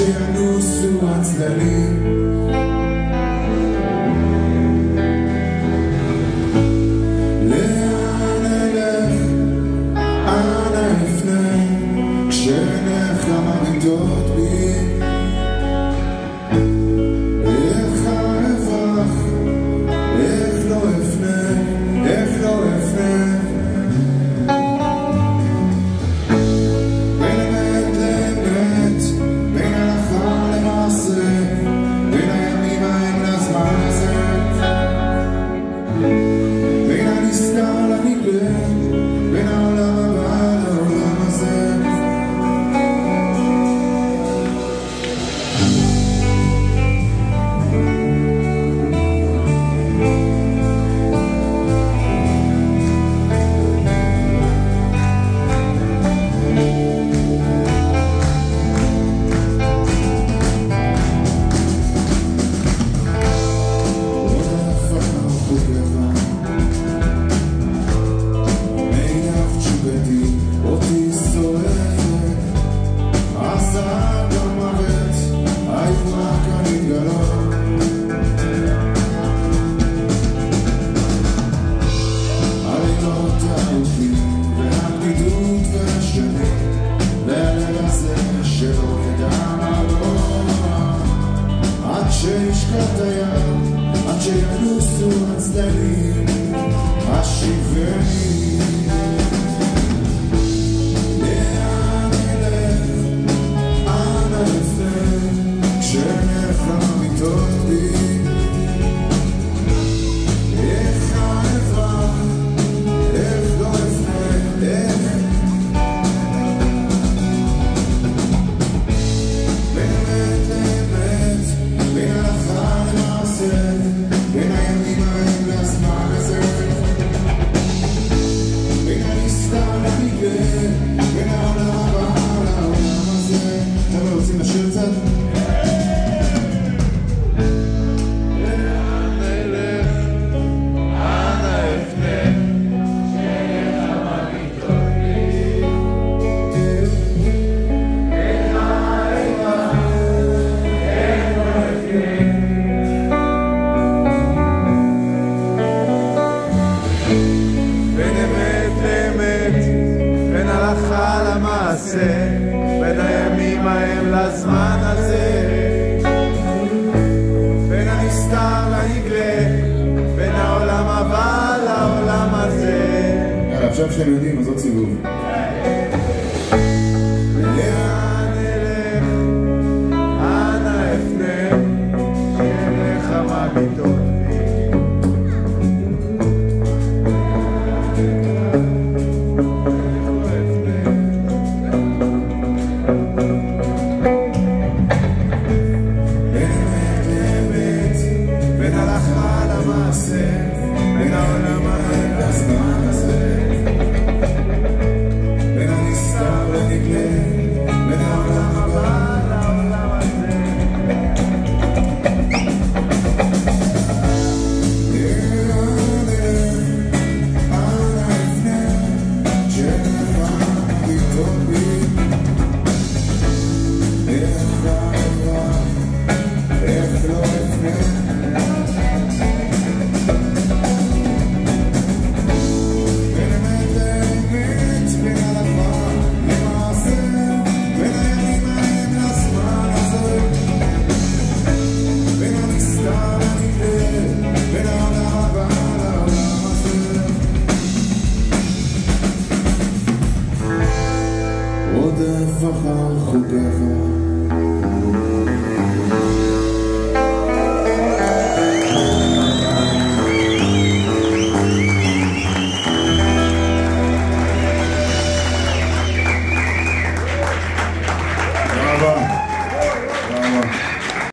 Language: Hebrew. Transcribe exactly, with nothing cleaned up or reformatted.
שינוסו הצללים. לאן אלך, אנה אפנה, כשאינך כמה מיטות בי. איך אברח, איך לא אפנה, איך לא אפנה. שישקט הים, עד שינוסו הצדדים, השיבני. לאן אלך, אנה אפנה, כשאינך מיטות בי. איך אברח, איך לא אפנה, איך באמת לאמת, בין הלכה למעשה, בין הימים ההם לזמן הזה, בין הנסתר למגלה, בין העולם הבא לעולם הזה. חבר'ה, רוצים לשיר קצת? לאן אלך, אנה אפנה, שאין כמה מיטות בי. איך אברח, איך לא אפנה. בין אמת לאמת, בין הלכה למעשה, בין הימים ההם לזמן הזה, בין הנסתר לנגלה, בין העולם הבא לעולם הזה. יאללה, עכשיו שאתם יודעים, אז עוד